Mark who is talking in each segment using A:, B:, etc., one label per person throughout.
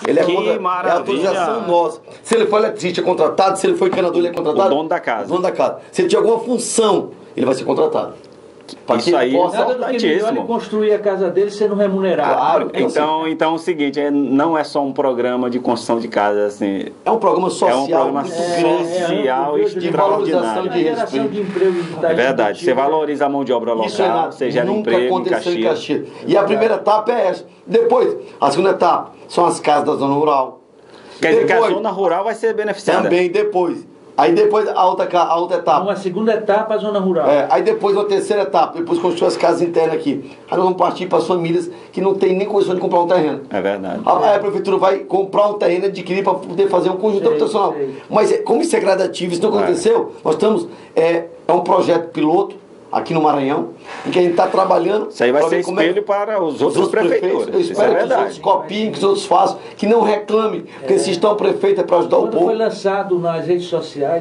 A: Ele é
B: Que
A: contra,
B: maravilha.
A: é autorização nossa. Se ele for eletricista, é contratado. Se ele for encanador, ele é contratado.
B: O dono da casa.
A: O dono da casa. Se ele tiver alguma função, ele vai ser contratado. Pra
B: Isso
A: que
B: aí
A: ele possa...
C: Nada do que melhor ele construir a casa dele sendo remunerado.
A: Claro.
B: Então é o seguinte, não é só um programa de construção de casas, assim,
A: É um programa social
B: é um programa
A: muito grande.
B: social
A: de valorização
B: extraordinário.
A: de
C: geração
A: respeito.
C: de emprego.
B: É verdade, você valoriza a mão de obra
A: Isso é
B: local,
A: nada.
B: você gera
A: Nunca
B: emprego em
A: aconteceu em
B: Caxias.
A: Caxias. E a primeira etapa é essa. Depois, a segunda etapa são as casas da zona rural.
B: Quer dizer que a
A: Depois,
B: zona rural vai ser beneficiada.
A: também depois. Aí depois a outra etapa.
C: Uma segunda etapa, a zona rural.
A: Aí depois a terceira etapa, depois construir as casas internas aqui. Aí nós vamos partir para as famílias que não tem nem condição de comprar um terreno.
B: É verdade.
A: Aí a prefeitura vai comprar um terreno e adquirir para poder fazer um conjunto habitacional. Mas como isso é gradativo, isso não aconteceu, nós estamos. É um projeto piloto aqui no Maranhão, em que a gente está trabalhando.
B: Isso aí vai ser espelho para os outros prefeituras.
A: Eu
B: Isso é
A: espero que os
B: verdade.
A: outros copiem, que os outros façam, que não reclamem, porque se estão prefeito é para ajudar o
C: Quando
A: povo.
C: foi lançado nas redes sociais,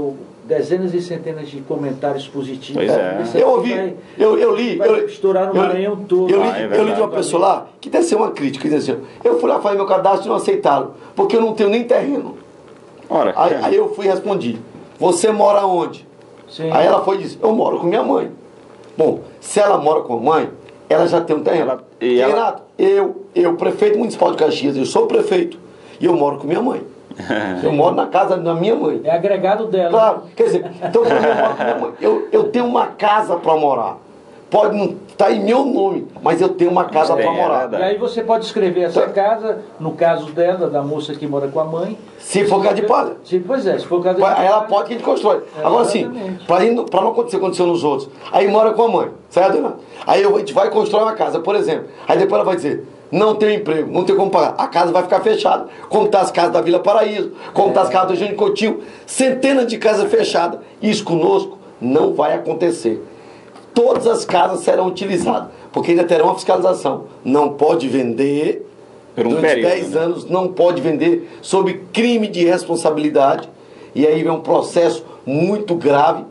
C: dezenas e centenas de comentários positivos.
B: Pois é.
C: Isso
A: Eu
C: aqui
A: ouvi, eu li.
C: vai estourar no Maranhão todo.
A: Eu
B: é
A: li de uma pessoa lá que deve ser uma crítica, que diz assim: eu fui lá fazer meu cadastro e não aceitaram, porque eu não tenho nem terreno.
B: Ora,
A: Aí eu fui e respondi: você mora onde?
C: Sim.
A: Aí ela foi e disse: eu moro com minha mãe. Bom, se ela mora com a mãe, ela já tem um terreno. Renato, eu, prefeito municipal de Caxias, eu sou prefeito e eu moro com minha mãe. Eu moro na casa da minha mãe.
C: É agregado dela.
A: Claro, quer dizer, então quando eu moro com minha mãe, eu tenho uma casa para morar. Pode não estar em meu nome, mas eu tenho uma casa para morar.
C: E aí você pode escrever essa casa, no caso dela, da moça que mora com a mãe.
A: Se for casa de palha.
C: Pois é, se for casa de palha.
A: Aí ela pode que a gente constrói. Agora sim, para não acontecer o que aconteceu nos outros. Aí mora com a mãe, certo, Renato? Aí a gente vai constrói uma casa, por exemplo. Aí depois ela vai dizer: não tenho emprego, não tenho como pagar. A casa vai ficar fechada, como está as casas da Vila Paraíso, como está as casas do Eugênio Coutinho. Centenas de casas fechadas. Isso conosco não vai acontecer. Todas as casas serão utilizadas, porque ainda terão uma fiscalização. Não pode vender,
B: por um
A: durante
B: período,
A: 10 anos, não pode vender sob crime de responsabilidade. E aí vem um processo muito grave,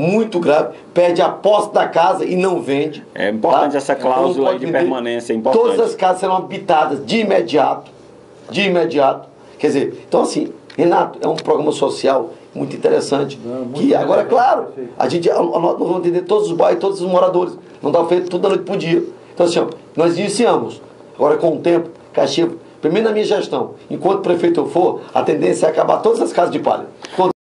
A: perde a posse da casa e não vende.
B: É importante essa cláusula
A: Não
B: de
A: vender.
B: permanência, é importante.
A: Todas as casas serão habitadas de imediato. Quer dizer, então assim, Renato, é um programa social muito interessante. Que agora, claro, nós vamos atender todos os bairros, todos os moradores. Não dá feito tudo da noite pro dia. Então assim, nós iniciamos. Agora com o tempo, Caxias, primeiro na minha gestão, enquanto prefeito eu for, a tendência é acabar todas as casas de palha.